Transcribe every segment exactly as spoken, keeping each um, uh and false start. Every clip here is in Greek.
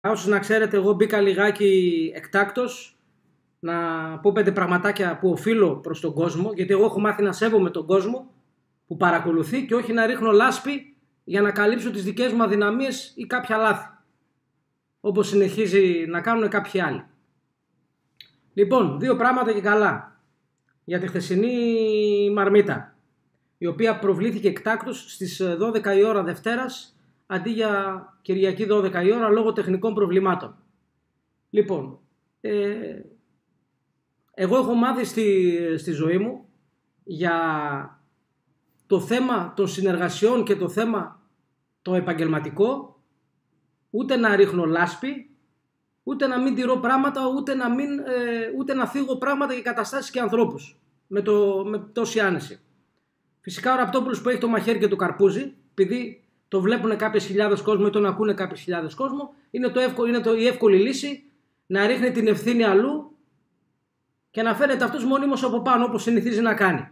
Όσους να ξέρετε, εγώ μπήκα λιγάκι εκτάκτος να πω πέντε πραγματάκια που οφείλω προς τον κόσμο, γιατί εγώ έχω μάθει να σέβομαι τον κόσμο που παρακολουθεί και όχι να ρίχνω λάσπη για να καλύψω τις δικές μου αδυναμίες ή κάποια λάθη, όπως συνεχίζει να κάνουν κάποιοι άλλοι. Λοιπόν, δύο πράγματα και καλά για τη χθεσινή μαρμίτα, η οποία προβλήθηκε εκτάκτως στις δώδεκα η ώρα Δευτέρας αντί για Κυριακή δώδεκα η ώρα λόγω τεχνικών προβλημάτων. Λοιπόν, ε, εγώ έχω μάθει στη, στη ζωή μου για το θέμα των συνεργασιών και το θέμα το επαγγελματικό ούτε να ρίχνω λάσπη, ούτε να μην τηρώ πράγματα, ούτε να, μην, ε, ούτε να θίγω πράγματα και καταστάσεις και ανθρώπους με, το, με τόση άνεση. Φυσικά ο Ραπτόπουλος που έχει το μαχαίρι και το καρπούζι, επειδή το βλέπουν κάποιες χιλιάδες κόσμο ή τον ακούνε κάποιες χιλιάδες κόσμο, είναι, το εύκολο, είναι το, η εύκολη λύση να ρίχνει την ευθύνη αλλού και να φαίνεται αυτός μόνιμος από πάνω όπως συνηθίζει να κάνει.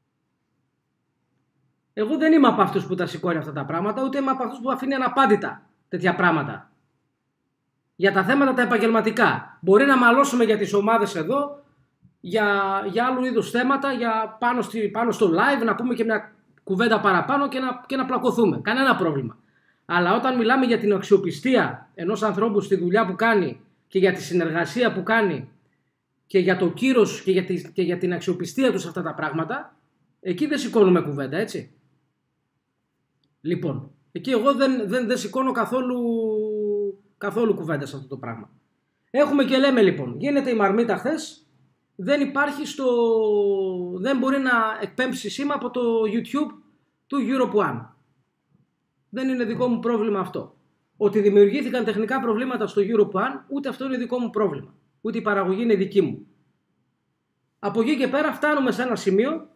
Εγώ δεν είμαι από αυτούς που τα σηκώνει αυτά τα πράγματα, ούτε είμαι από αυτούς που αφήνει αναπάντητα τέτοια πράγματα. Για τα θέματα τα επαγγελματικά. Μπορεί να μαλώσουμε για τις ομάδες εδώ, για, για άλλου είδους θέματα, για πάνω, στη, πάνω στο live, να πούμε και μια κουβέντα παραπάνω και να, και να πλακωθούμε. Κανένα πρόβλημα. Αλλά όταν μιλάμε για την αξιοπιστία ενός ανθρώπου στη δουλειά που κάνει και για τη συνεργασία που κάνει και για το κύρος και για, τη, και για την αξιοπιστία του σε αυτά τα πράγματα, εκεί δεν σηκώνουμε κουβέντα, έτσι. Λοιπόν, εκεί εγώ δεν, δεν, δεν σηκώνω καθόλου, καθόλου κουβέντα σε αυτό το πράγμα. Έχουμε και λέμε λοιπόν, γίνεται η μαρμίτα χθες, δεν υπάρχει στο, δεν μπορεί να εκπέμψει σήμα από το YouTube του Europe One. Δεν είναι δικό μου πρόβλημα αυτό. Ότι δημιουργήθηκαν τεχνικά προβλήματα στο Europe One, ούτε αυτό είναι δικό μου πρόβλημα. Ούτε η παραγωγή είναι δική μου. Από εκεί και πέρα φτάνουμε σε ένα σημείο.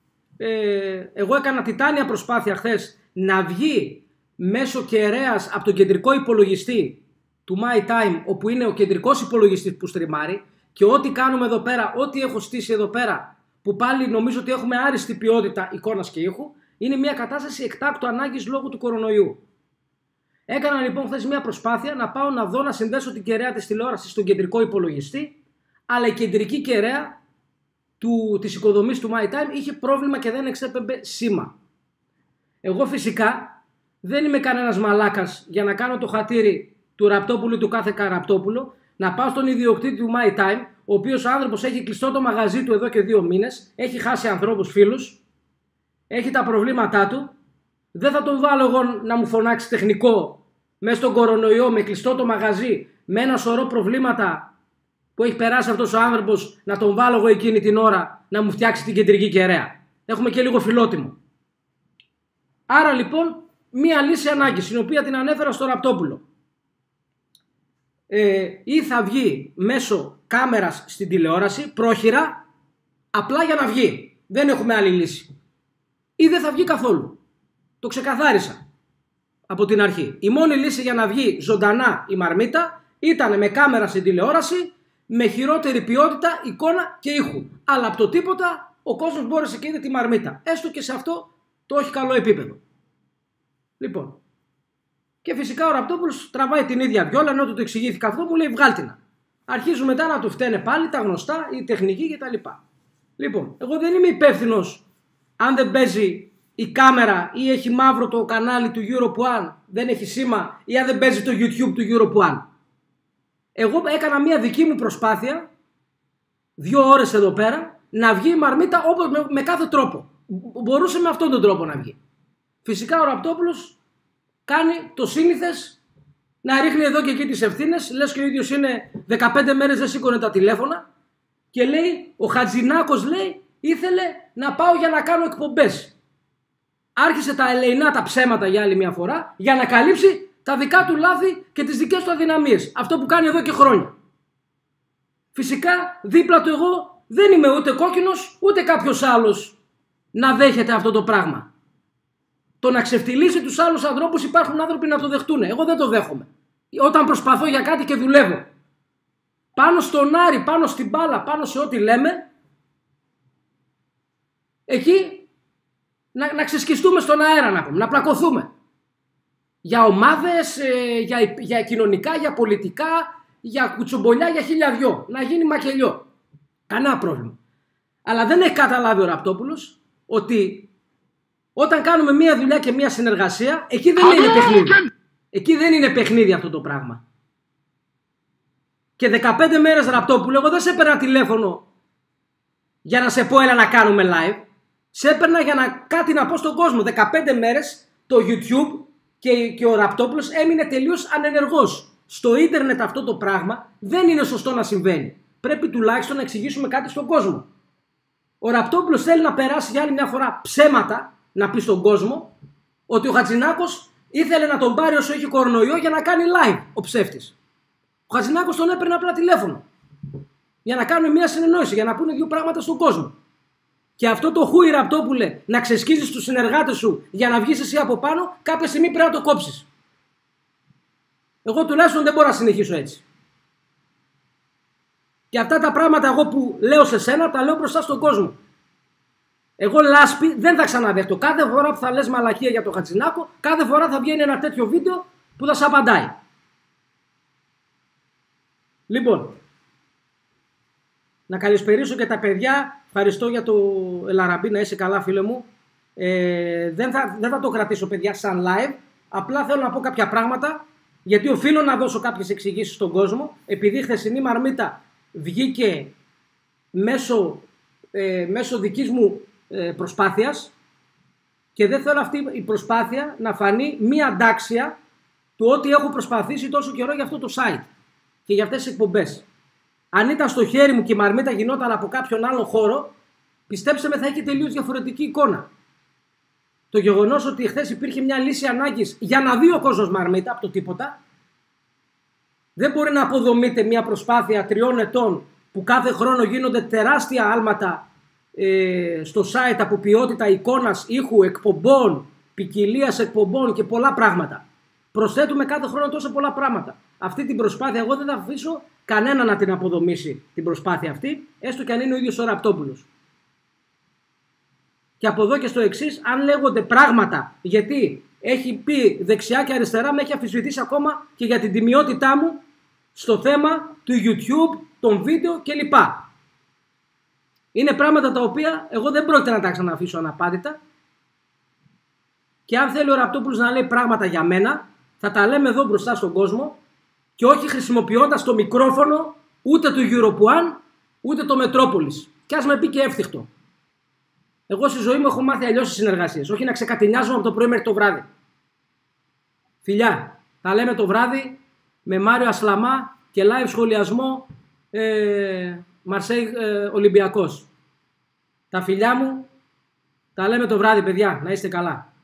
Ε, εγώ έκανα τιτάνια προσπάθεια χθες να βγει μέσω κεραίας από τον κεντρικό υπολογιστή του MyTime, όπου είναι ο κεντρικός υπολογιστής που στριμάρει, και ό,τι κάνουμε εδώ πέρα, ό,τι έχω στήσει εδώ πέρα, που πάλι νομίζω ότι έχουμε άριστη ποιότητα εικόνας και ήχου, είναι μια κατάσταση εκτάκτου ανάγκης λόγω του κορονοϊού. Έκανα λοιπόν χθες μια προσπάθεια να πάω να δω να συνδέσω την κεραία της τηλεόρασης στον κεντρικό υπολογιστή, αλλά η κεντρική κεραία του, της οικοδομής του MyTime είχε πρόβλημα και δεν εξέπεμπε σήμα. Εγώ φυσικά δεν είμαι κανένας μαλάκας για να κάνω το χατήρι του Ραπτόπουλου, του κάθε Καραπτόπουλο, να πάω στον ιδιοκτήτη του MyTime, ο οποίος άνθρωπος έχει κλειστό το μαγαζί του εδώ και δύο μήνες, έχει χάσει ανθρώπους, φίλους, έχει τα προβλήματά του. Δεν θα τον βάλω εγώ να μου φωνάξει τεχνικό μέσα στον κορονοϊό με κλειστό το μαγαζί, με ένα σωρό προβλήματα που έχει περάσει αυτός ο άνθρωπος, να τον βάλω εγώ εκείνη την ώρα να μου φτιάξει την κεντρική κεραία. Έχουμε και λίγο φιλότιμο. Άρα λοιπόν μία λύση ανάγκης, την οποία την ανέφερα στο Ραπτόπουλο. Ε, ή θα βγει μέσω κάμερας στην τηλεόραση, πρόχειρα, απλά για να βγει. Δεν έχουμε άλλη λύση. Ή δεν θα βγει καθόλου. Το ξεκαθάρισα από την αρχή. Η μόνη λύση για να βγει ζωντανά η μαρμίτα ήταν με κάμερα στην τηλεόραση, με χειρότερη ποιότητα εικόνα και ήχου. Αλλά από το τίποτα ο κόσμος μπόρεσε και είδε τη μαρμίτα. Έστω και σε αυτό το όχι καλό επίπεδο. Λοιπόν. Και φυσικά ο Ραπτόπουλος τραβάει την ίδια βιόλα, ενώ του το εξηγήθηκα αυτό, μου λέει βγάλτηνα. Αρχίζουν μετά να του φταίνε πάλι τα γνωστά, η τεχνική κτλ. Λοιπόν, εγώ δεν είμαι υπεύθυνος αν δεν παίζει η κάμερα ή έχει μαύρο το κανάλι του Europe One, δεν έχει σήμα, ή αν δεν παίζει το YouTube του Europe One. Εγώ έκανα μια δική μου προσπάθεια, δύο ώρες εδώ πέρα, να βγει η μαρμίτα όπως, με, με κάθε τρόπο. Μπορούσε με αυτόν τον τρόπο να βγει. Φυσικά ο Ραπτόπουλος κάνει το σύνηθες να ρίχνει εδώ και εκεί τις ευθύνες, λες και ο ίδιος είναι δεκαπέντε μέρες δεν σήκωνε τα τηλέφωνα και λέει, ο Χατζηνάκος λέει, ήθελε να πάω για να κάνω εκπομπές. Άρχισε τα ελεεινά τα ψέματα για άλλη μια φορά για να καλύψει τα δικά του λάθη και τις δικές του αδυναμίες. Αυτό που κάνει εδώ και χρόνια. Φυσικά δίπλα του εγώ δεν είμαι ούτε κόκκινος ούτε κάποιος άλλος να δέχεται αυτό το πράγμα. Το να ξεφτιλίζει τους άλλους ανθρώπους, υπάρχουν άνθρωποι να το δεχτούν. Εγώ δεν το δέχομαι. Όταν προσπαθώ για κάτι και δουλεύω πάνω στον Άρη, πάνω στην μπάλα, πάνω σε ό,τι λέμε, εκεί να, να ξεσκιστούμε στον αέρα, να πούμε, να πλακωθούμε. Για ομάδες, ε, για, για κοινωνικά, για πολιτικά, για κουτσομπολιά, για χίλια δυο. Να γίνει μακελιό. Κανένα πρόβλημα. Αλλά δεν έχει καταλάβει ο Ραπτόπουλος ότι όταν κάνουμε μία δουλειά και μία συνεργασία, εκεί δεν είναι παιχνίδι. Εκεί δεν είναι παιχνίδι αυτό το πράγμα. Και δεκαπέντε μέρες, Ραπτόπουλο, εγώ δεν σε έπαιρνα τηλέφωνο για να σε πω έλα να κάνουμε live. Σε έπαιρνα για να κάτι να πω στον κόσμο. δεκαπέντε μέρες το YouTube και, και ο Ραπτόπουλος έμεινε τελείως ανενεργός. Στο ίντερνετ αυτό το πράγμα δεν είναι σωστό να συμβαίνει. Πρέπει τουλάχιστον να εξηγήσουμε κάτι στον κόσμο. Ο Ραπτόπουλος θέλει να περάσει για άλλη μια φορά ψέματα, να πει στον κόσμο ότι ο Χατζηνάκος ήθελε να τον πάρει όσο είχε κορονοϊό για να κάνει live ο ψεύτης. Ο Χατζηνάκος τον έπαιρνε απλά τηλέφωνο για να κάνουν μια συνεννόηση, για να πούνε δύο πράγματα στον κόσμο. Και αυτό το χούι, Ραπτόπουλε, να ξεσκίζεις τους συνεργάτες σου για να βγεις εσύ από πάνω, κάποια στιγμή πρέπει να το κόψεις. Εγώ τουλάχιστον δεν μπορώ να συνεχίσω έτσι. Και αυτά τα πράγματα εγώ που λέω σε σένα, τα λέω μπροστά στον κόσμο. Εγώ λάσπη δεν θα ξαναδέχτω. Κάθε φορά που θα λες μαλακία για τον Χατζηνάκο, κάθε φορά θα βγαίνει ένα τέτοιο βίντεο που θα σε απαντάει. Λοιπόν, να καλησπερίσω και τα παιδιά. Ευχαριστώ για το Ελαραμπή, να είσαι καλά φίλε μου. Ε, δεν, θα, δεν θα το κρατήσω παιδιά σαν live. Απλά θέλω να πω κάποια πράγματα, γιατί οφείλω να δώσω κάποιες εξηγήσεις στον κόσμο. Επειδή η χθεσινή μαρμίτα βγήκε μέσω, ε, μέσω δικής μου ε, προσπάθειας και δεν θέλω αυτή η προσπάθεια να φανεί μία αντάξια του ότι έχω προσπαθήσει τόσο καιρό για αυτό το site και για αυτές τις εκπομπές. Αν ήταν στο χέρι μου και η μαρμίτα γινόταν από κάποιον άλλο χώρο, πιστέψτε με θα έχει τελείως διαφορετική εικόνα. Το γεγονός ότι χθες υπήρχε μια λύση ανάγκης για να δει ο κόσμος μαρμίτα από το τίποτα, δεν μπορεί να αποδομείται μια προσπάθεια τριών ετών που κάθε χρόνο γίνονται τεράστια άλματα ε, στο site από ποιότητα εικόνας, ήχου, εκπομπών, ποικιλίας εκπομπών και πολλά πράγματα. Προσθέτουμε κάθε χρόνο τόσο πολλά πράγματα. Αυτή την προσπάθεια εγώ δεν θα αφήσω κανένα να την αποδομήσει την προσπάθεια αυτή, έστω και αν είναι ο ίδιος ο Ραπτόπουλος. Και από εδώ και στο εξής, αν λέγονται πράγματα, γιατί έχει πει δεξιά και αριστερά, με έχει αμφισβητήσει ακόμα και για την τιμιότητά μου στο θέμα του YouTube, των βίντεο κλπ. Είναι πράγματα τα οποία εγώ δεν πρόκειται να τα ξαναφήσω αναπάντητα. Και αν θέλει ο Ραπτόπουλος να λέει πράγματα για μένα, θα τα λέμε εδώ μπροστά στον κόσμο και όχι χρησιμοποιώντας το μικρόφωνο ούτε του Europe One, ούτε το Metropolis. Και ας με πει και εύθυκτο. Εγώ στη ζωή μου έχω μάθει αλλιώς τις συνεργασίες, όχι να ξεκατηνιάζω από το πρωί μέχρι το βράδυ. Φιλιά, τα λέμε το βράδυ με Μάριο Ασλαμά και live σχολιασμό ε, Μαρσέη ε, Ολυμπιακός. Τα φιλιά μου, τα λέμε το βράδυ παιδιά, να είστε καλά.